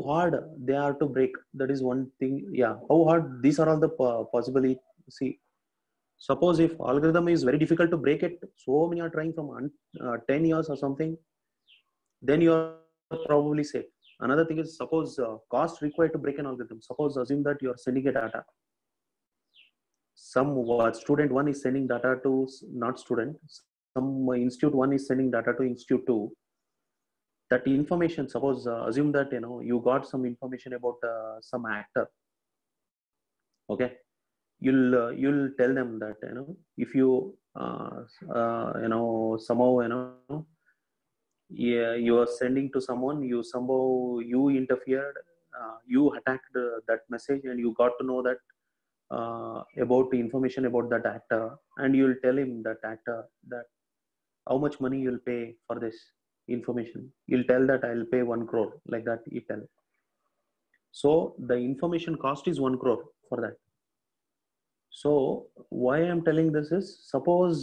hard they are to break. That is one thing. Yeah, how hard, these are all the possibility. See, suppose if algorithm is very difficult to break it, so many are trying from 10 years or something, then you are probably safe. Another thing is, suppose cost required to break an algorithm. Suppose assume that you are sending a data. Some student one is sending data to not student. Some institute one is sending data to institute two. That information, suppose assume that you got some information about some actor. Okay, you'll tell them that if you somehow yeah, you are sending to someone, you interfered, you attacked that message, and you got to know that about the information about that actor, and you'll tell him, that actor, that how much money you'll pay for this information. You'll tell that I'll pay 1 crore, like that you tell. So the information cost is 1 crore for that. So why I'm telling this is, suppose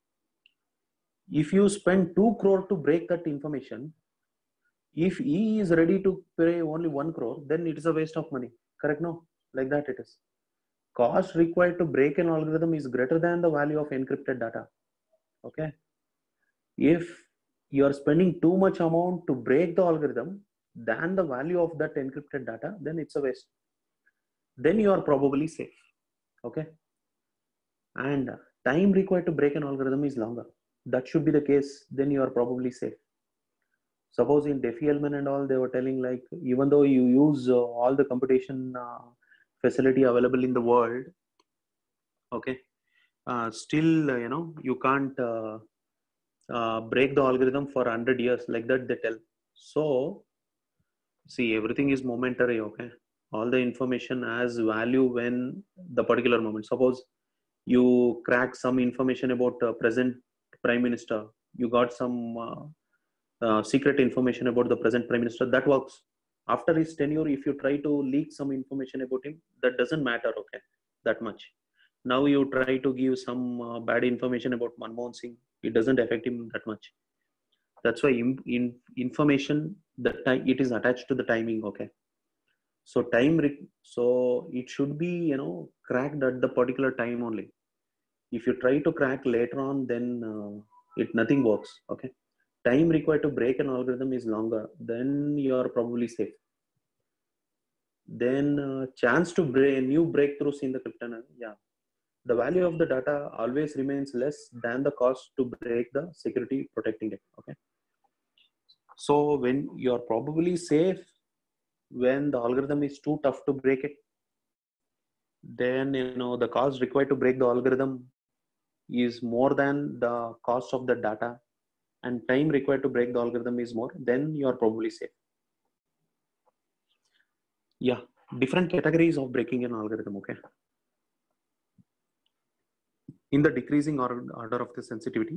if you spend 2 crore to break that information, if he is ready to pay only 1 crore, then it is a waste of money. Correct? No, like that it is. Cost required to break an algorithm is greater than the value of encrypted data. Okay, if you are spending too much amount to break the algorithm than the value of that encrypted data, then it's a waste. Then you are probably safe. Okay, and time required to break an algorithm is longer. That should be the case. Then you are probably safe. Suppose in Diffie-Hellman and all, they were telling, like, even though you use all the computation facility available in the world, okay, still you can't break the algorithm for 100 years, like that they tell. So see, everything is momentary. Okay, all the information has value when the particular moment. Suppose you crack some information about present prime minister, you got some secret information about the present prime minister, that works. After his tenure, if you try to leak some information about him, that doesn't matter. Okay, that much. Now you try to give some bad information about Manmohan Singh, it doesn't affect him that much. That's why information, that time, it is attached to the timing. Okay, so so it should be cracked at the particular time only. If you try to crack later on, then nothing works. Okay, time required to break an algorithm is longer, then you are probably safe. Then chance to break new breakthroughs in the cryptanalysis. Yeah, the value of the data always remains less than the cost to break the security protecting it. Okay, so when you are probably safe, when the algorithm is too tough to break it, then the cost required to break the algorithm is more than the cost of the data, and time required to break the algorithm is more, then you are probably safe. Yeah, different categories of breaking an algorithm. Okay, in the decreasing order of the sensitivity,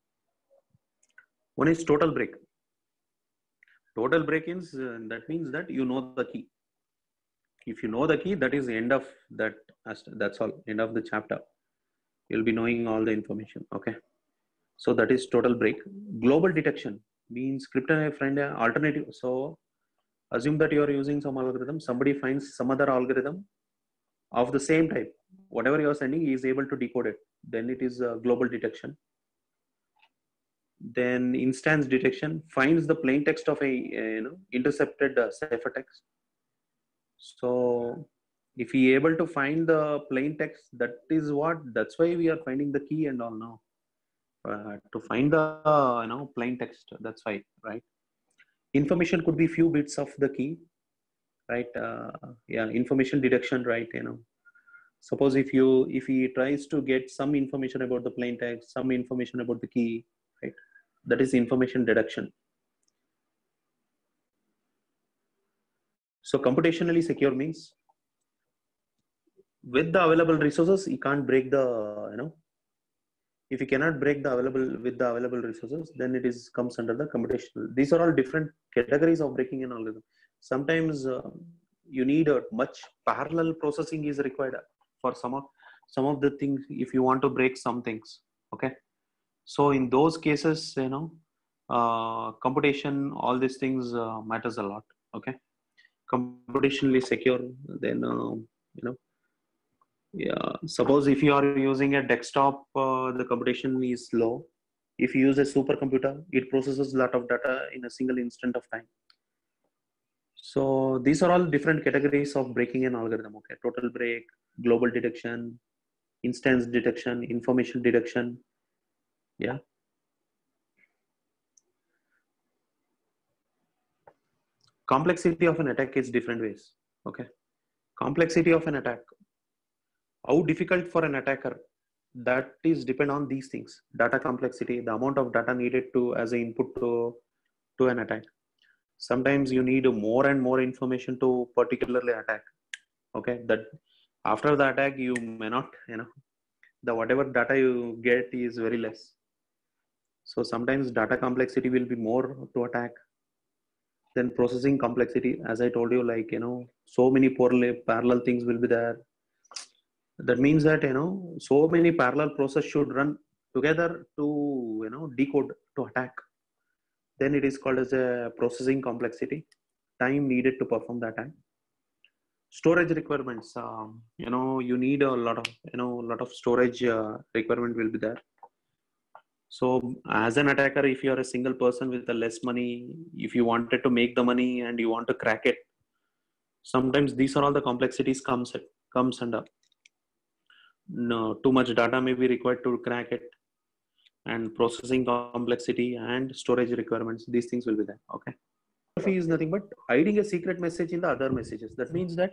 one is total break. Total break-ins, that means that you know the key. If you know the key, that is the end of that. That's all, end of the chapter. You'll be knowing all the information. Okay, so that is total break. Global detection means cryptography alternative. So assume that you are using some algorithm, somebody finds some other algorithm of the same type, whatever you are sending, he is able to decode it, then it is global detection. Then instance detection finds the plain text of a intercepted ciphertext. So if he able to find the plain text, that's why we are finding the key and all now, to find the plain text. That's why, right? Information could be few bits of the key, right? Yeah, information detection, right? Suppose if he tries to get some information about the plain text, some information about the key, right? That is information deduction. So computationally secure means with the available resources, you can't break the if you cannot break the available resources, then it is comes under the computational. These are all different categories of breaking an algorithm. Sometimes you need a much parallel processing is required for some of the things, if you want to break some things. Okay, so in those cases, computation, all these things matters a lot. Okay, computationally secure, then yeah. Suppose if you are using a desktop, the computation is low. If you use a supercomputer, it processes a lot of data in a single instant of time. So these are all different categories of breaking an algorithm. Okay, total break, global detection, instance detection, information detection. Yeah. Complexity of an attack is different ways. Okay. Complexity of an attack. How difficult for an attacker, that is depend on these things: data complexity, the amount of data needed to as an input to an attack. Sometimes you need more and more information to particularly attack. Okay, that after the attack you may not, the whatever data you get is very less. So sometimes data complexity will be more to attack. Then processing complexity, as I told you, like so many parallel things will be there. That means that so many parallel process should run together to decode to attack. Then it is called as a processing complexity, time needed to perform that time. Storage requirements, you need a lot of lot of storage requirement will be there. So as an attacker, if you are a single person with a less money, if you wanted to make the money and you want to crack it, sometimes these are all the complexities comes under. No, too much data may be required to crack it, and processing complexity and storage requirements, these things will be there. Okay, is nothing but hiding a secret message in the other messages. That means that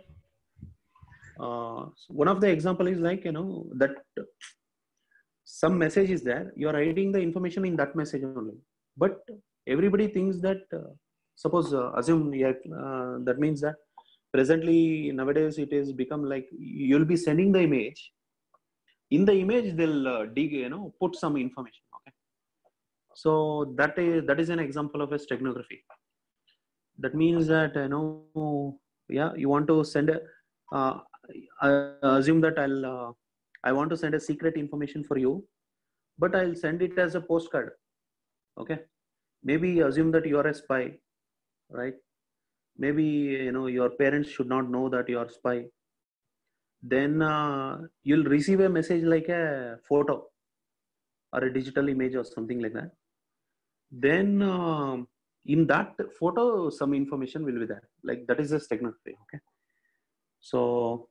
one of the example is like that some message is there, you are hiding the information in that message only, but everybody thinks that suppose assume that means that presently nowadays it is become like you'll be sending the image. In the image they'll put some information. Okay, so that is an example of a steganography. That means that yeah, you want to send a I assume that I want to send a secret information for you, but I'll send it as a postcard. Okay, maybe assume that you are a spy, right? Maybe your parents should not know that you are a spy. Then you'll receive a message like a photo or a digital image or something like that. Then in that photo some information will be there, like that is a steganography. Okay, so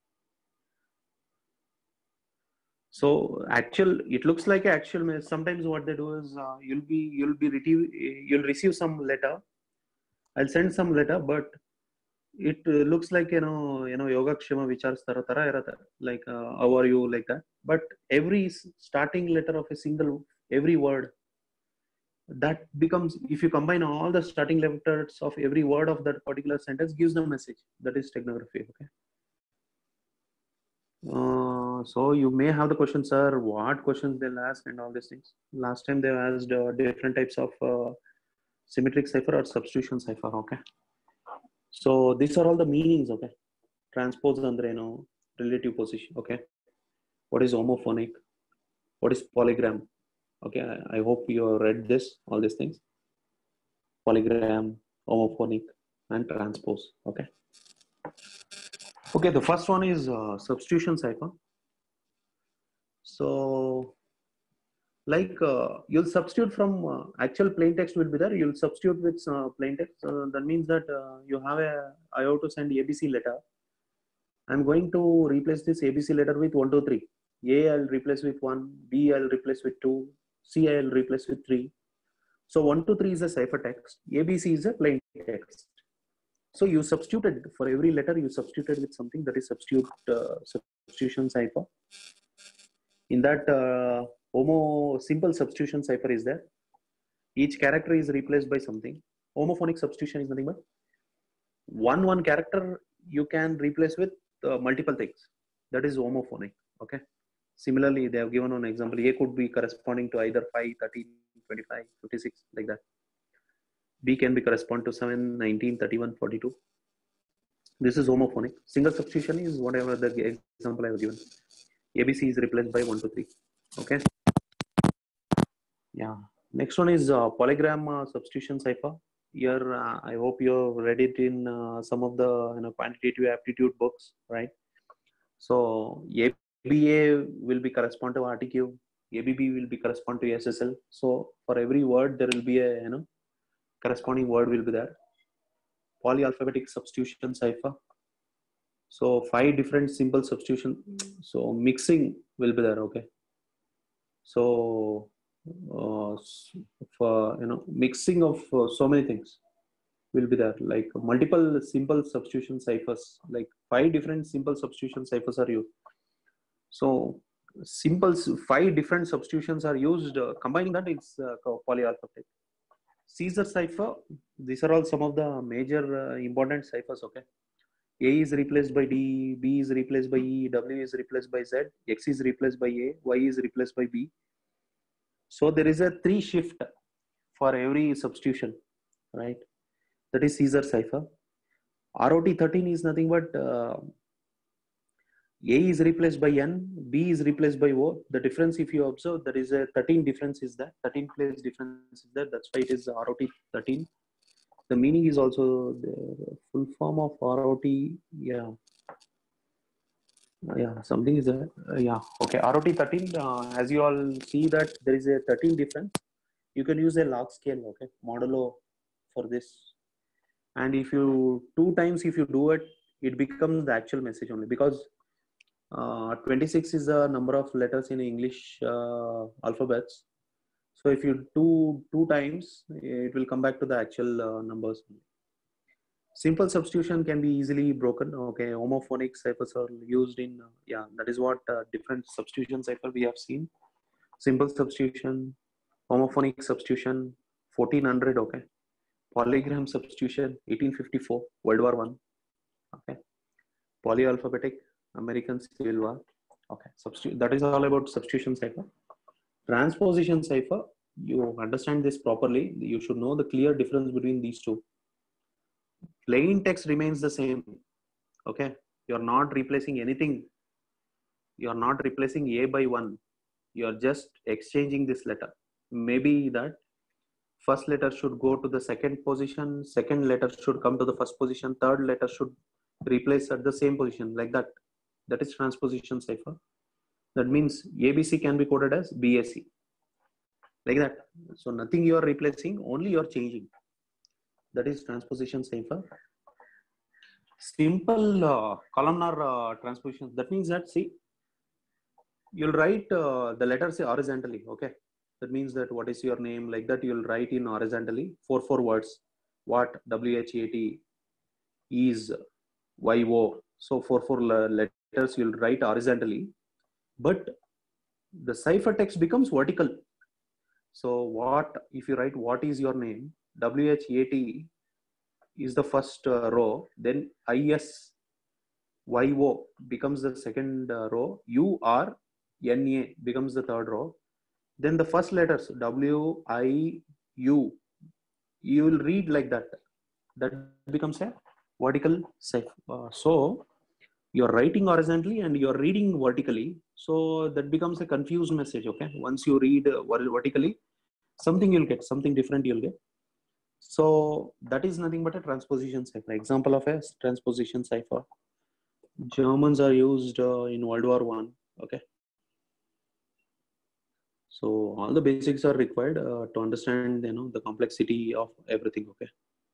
actual, it looks like actual. Sometimes what they do is you'll receive some letter. I'll send some letter, but it looks like yoga kshema vichar tara like how are you, like that. But every starting letter of a single, every word, that becomes, if you combine all the starting letters of every word of that particular sentence, gives the message. That is steganography. Okay. So you may have the question, sir, what questions they'll ask and all these things. Last time they asked different types of symmetric cipher or substitution cipher. Okay. So these are all the meanings. Okay. Transpose andre relative position. Okay. What is homophonic? What is polygram? Okay. I hope you read this, all these things. Polygram, homophonic, and transpose. Okay. Okay. The first one is substitution cipher. So like you'll substitute from actual plain text will be there. You'll substitute with plain text. That means that you have I have to send ABC letter. I'm going to replace this ABC letter with 1, 2, 3. A I'll replace with 1, B I'll replace with 2, C I'll replace with 3. So 1, 2, 3 is a cipher text. ABC is a plain text. So you substituted for every letter. You substituted with something, that is substitution cipher. In that simple substitution cipher is there. Each character is replaced by something. Homophonic substitution is nothing but one character you can replace with multiple things. That is homophonic. Okay. Similarly, they have given an example. A could be corresponding to either 5, 13, 25, 56, like that. B can be correspond to 7, 19, 31, 42. This is homophonic. Single substitution is whatever the example I have given. ABC is replaced by 1, 2, 3. Okay. Yeah. Next one is polygram substitution cipher. Here, I hope you read it in some of the quantitative aptitude books, right? So ABA will be correspond to RTQ, ABB will be correspond to SSL. So for every word there will be a corresponding word will be there. Polyalphabetic substitution cipher. So 5 different symbol substitution. So mixing will be there. Okay. So for mixing of so many things will be there, like multiple simple substitution ciphers, like 5 different simple substitution ciphers are used. So simple 5 different substitutions are used. Combining that, it's polyalphabetic. Caesar cipher. These are all some of the major important ciphers. Okay. A is replaced by D, B is replaced by E, W is replaced by Z, X is replaced by A, Y is replaced by B. So there is a 3 shift for every substitution, right? That is Caesar cipher. ROT 13 is nothing but A is replaced by N, B is replaced by O. The difference, if you observe, there is a 13 difference is that, 13 place difference is there. That's why it is ROT 13. The meaning is also the full form of ROT. Yeah. Yeah, something is there. Yeah. Okay. ROT 13. As you all see that there is a 13 difference. You can use a log scale. Okay. Modulo for this. And if you 2 times, if you do it, it becomes the actual message only, because 26 is the number of letters in English alphabets. So if you do 2 times, it will come back to the actual numbers. Simple substitution can be easily broken. Okay, homophonic ciphers are used in, yeah, that is what different substitution cipher we have seen. Simple substitution, homophonic substitution, 1400, okay. Polygram substitution, 1854, World War I, okay. Polyalphabetic, American Civil War, okay. That is all about substitution cipher. Transposition cipher, you understand this properly, you should know the clear difference between these two. Plain text remains the same. Okay, you're not replacing anything. You're not replacing A by 1. You're just exchanging this letter. Maybe that first letter should go to the second position, second letter should come to the first position, third letter should replace at the same position, like that. That is transposition cipher. That means ABC can be coded as BAC, like that. So nothing you are replacing, only you are changing. That is transposition cipher. Simple columnar transposition. That means that, see, you'll write the letters horizontally. Okay, that means that what is your name, like that you'll write in horizontally, 4 words. What, WHAT, is, YO. So 4 letters you'll write horizontally, but the cipher text becomes vertical. So what, if you write what is your name, WHAT is the first row, then ISYO becomes the second row, URNA becomes the third row. Then the first letters WIU, you will read like that. That becomes a vertical cipher. So you're writing horizontally and you're reading vertically. So that becomes a confused message. Okay, once you read vertically, something you'll get, something different you'll get. So that is nothing but a transposition cipher. Example of a transposition cipher. Germans are used in World War I. Okay. So all the basics are required to understand, the complexity of everything. Okay.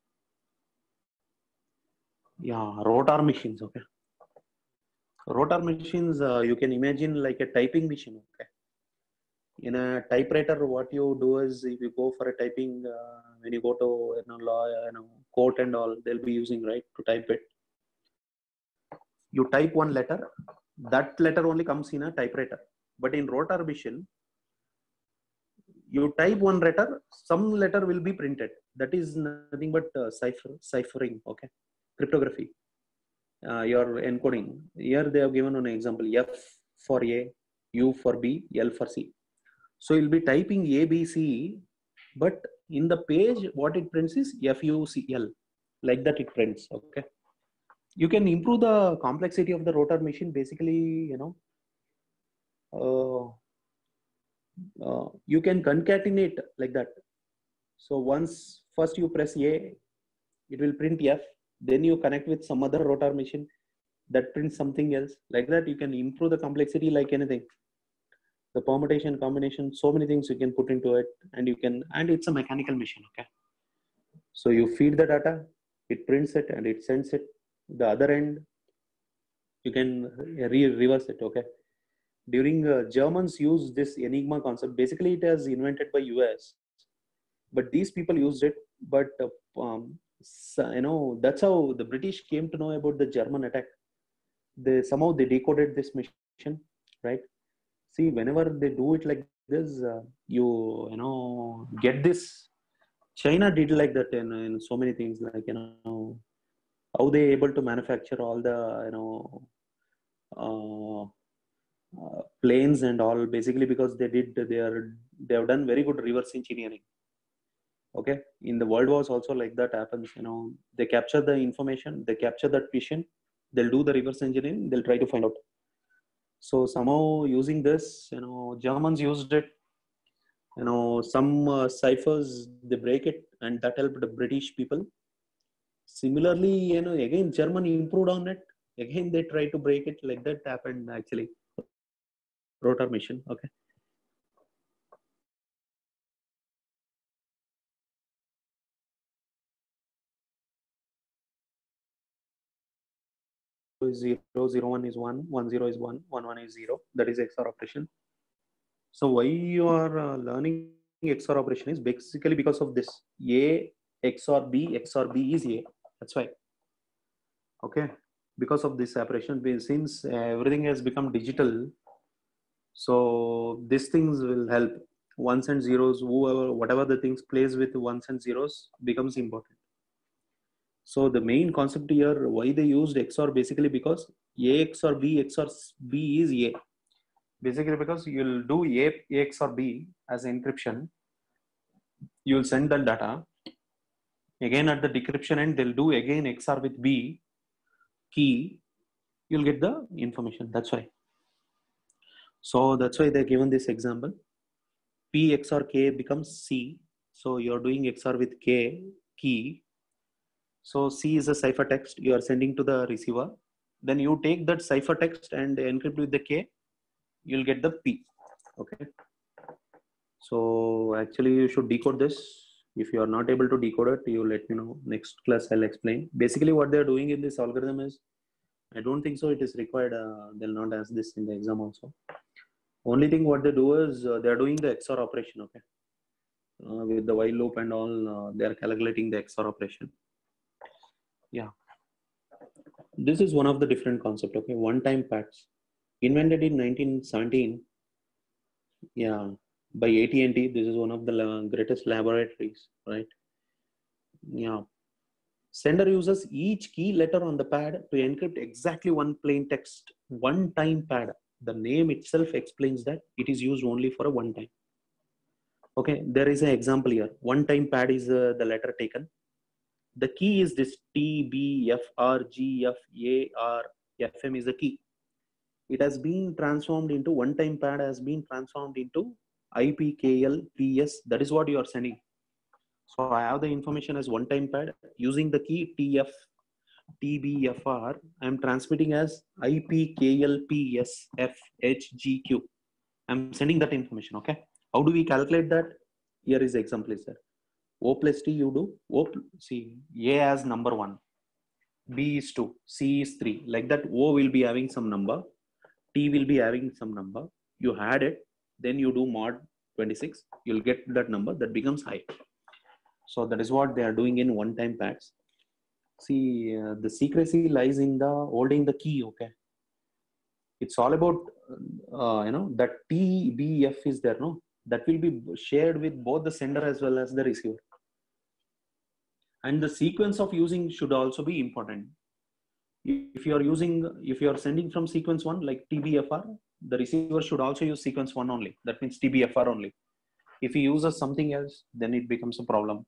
Yeah, rotor machines. Okay. Rotor machines, you can imagine like a typing machine. Okay. In a typewriter, what you do is, if you go for a typing, when you go to law, court and all, they'll be using, right, to type it. You type one letter, that letter only comes in a typewriter. But in rotor machine, you type one letter, some letter will be printed. That is nothing but ciphering. Okay, cryptography. You're encoding. Here they have given an example: F for A, U for B, L for C. So you'll be typing A, B, C, but in the page, what it prints is FUCL. Like that it prints. Okay. You can improve the complexity of the rotor machine. Basically, you can concatenate like that. So once first you press A, it will print F. Then you connect with some other rotor machine that prints something else. Like that, you can improve the complexity like anything. The permutation, combination, so many things you can put into it, and you can, and it's a mechanical machine. Okay. So you feed the data, it prints it, and it sends it. The other end, you can reverse it. Okay. During Germans use this Enigma concept. Basically, it was invented by US, but these people used it. But that's how the British came to know about the German attack. They somehow they decoded this mission, right? See, whenever they do it like this, get this. China did like that in so many things, like how they able to manufacture all the uh, planes and all, basically because they have done very good reverse engineering. Okay, in the world wars also like that happens. They capture the information, they capture that vision, they'll do the reverse engineering, they'll try to find out. So somehow using this, Germans used it. Some ciphers they break it, and that helped the British people. Similarly, again Germany improved on it. Again they try to break it. Like that happened actually. Rotor mission. Okay. Zero, zero, one is one, one, zero is one, one, one is zero. That is XOR operation. So why you are learning XOR operation is basically because of this. A XOR B, XOR B is A. That's why. Okay. Because of this operation, since everything has become digital, so these things will help. Ones and zeros, whatever the things plays with ones and zeros becomes important. So the main concept here, why they used XOR, basically because A XOR B XOR B is A. Basically because you'll do A XOR B as encryption. You'll send the data. Again at the decryption end, they'll do again XOR with B key. You'll get the information. That's why. So that's why they're given this example. P XOR K becomes C. So you're doing XOR with K key. So C is a ciphertext you are sending to the receiver. Then you take that ciphertext and encrypt with the K. You'll get the P. Okay. So actually you should decode this. If you are not able to decode it, you let me know. Next class I'll explain. Basically what they're doing in this algorithm is, I don't think so it is required. They'll not ask this in the exam also. Only thing what they do is they're doing the XOR operation. Okay. With the while loop and all, they are calculating the XOR operation. Yeah. This is one of the different concept. Okay. One-time pads invented in 1917. Yeah. By AT&T. This is one of the greatest laboratories, right? Yeah. Sender uses each key letter on the pad to encrypt exactly one plain text. One-time pad. The name itself explains that it is used only for a one time. Okay, there is an example here. One-time pad is the letter taken. The key is this T, B, F, R, G, F, A, R, FM is the key. It has been transformed into one-time pad has been transformed into IPKL, PS. That is what you are sending. So I have the information as one-time pad using the key TF, TBFR. I am transmitting as IPKLPSFHGQ. I'm sending that information. Okay. How do we calculate that? Here is the example is there. O plus T you do. See, A as number 1. B is 2. C is 3. Like that, O will be having some number. T will be having some number. You add it. Then you do mod 26. You'll get that number. That becomes high. So that is what they are doing in one-time pads. See, the secrecy lies in the holding the key. Okay. It's all about, that TBF is there. No, that will be shared with both the sender as well as the receiver. And the sequence of using should also be important. If you are sending from sequence 1 like TBFR, the receiver should also use sequence 1 only. That means TBFR only. If he uses something else, then it becomes a problem.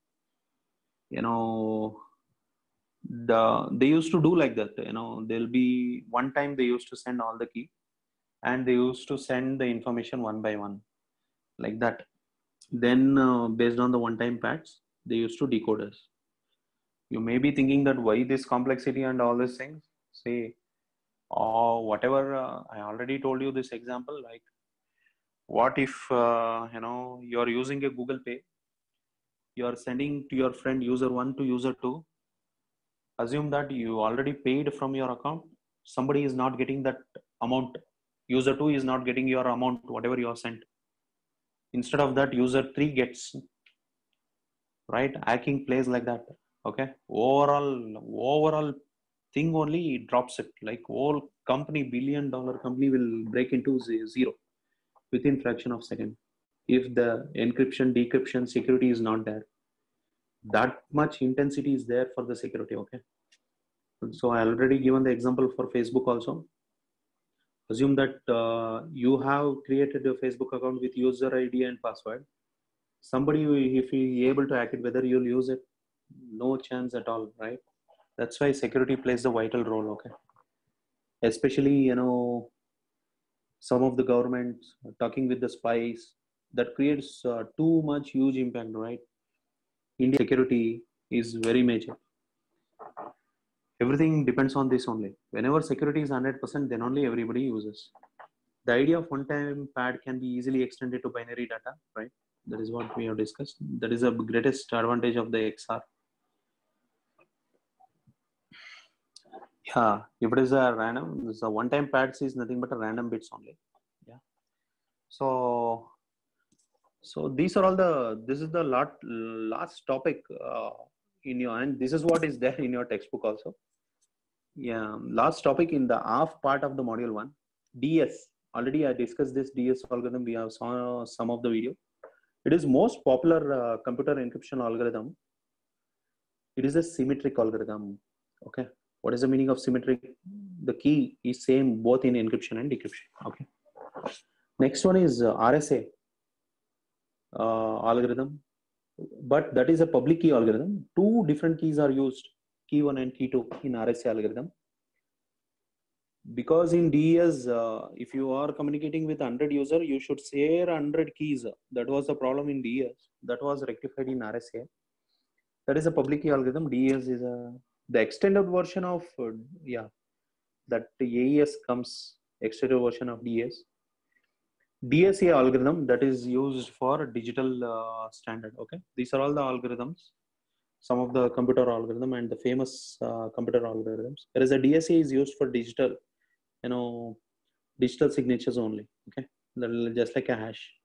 They used to do like that. There'll be one time they used to send all the key, and they used to send the information one by one, like that. Then based on the one-time pads, they used to decode us. You may be thinking that why this complexity and all these things. Say, or whatever. I already told you this example. Like, what if you're using a Google Pay, you're sending to your friend user one to user two. Assume that you already paid from your account. Somebody is not getting that amount. User two is not getting your amount, whatever you have sent. Instead of that, user three gets, right? Hacking plays like that. Okay. Overall thing only drops it. Like whole company, $1 billion company will break into zero within fraction of second if the encryption, decryption, security is not there. That much intensity is there for the security. Okay. So I already given the example for Facebook also. Assume that you have created a Facebook account with user ID and password. Somebody, if he able to hack it, whether you'll use it, no chance at all, right? That's why security plays a vital role. Okay. Especially, some of the governments talking with the spies, that creates too much huge impact, right? India security is very major. Everything depends on this only. Whenever security is 100%, then only everybody uses. The idea of one-time pad can be easily extended to binary data, right? That is what we have discussed. That is the greatest advantage of the XR. Yeah, if it is a random, so one-time pads is nothing but a random bits only. Yeah. So these are all the. This is the last topic in your, and this is what is there in your textbook also. Yeah, last topic in the half part of the module 1, DS. Already I discussed this DS algorithm. We have saw some of the video. It is most popular computer encryption algorithm. It is a symmetric algorithm. Okay. What is the meaning of symmetric? The key is same both in encryption and decryption. Okay. Next one is RSA algorithm, but that is a public key algorithm. Two different keys are used, key 1 and key 2 in RSA algorithm. Because in DES, if you are communicating with 100 user, you should share 100 keys. That was the problem in DES. That was rectified in RSA. That is a public key algorithm. DES is the extended version of that AES comes extended version of DES. DSA algorithm that is used for digital standard. Okay, these are all the algorithms. Some of the computer algorithm and the famous computer algorithms. Whereas the DSA is used for digital, digital signatures only. Okay, just like a hash.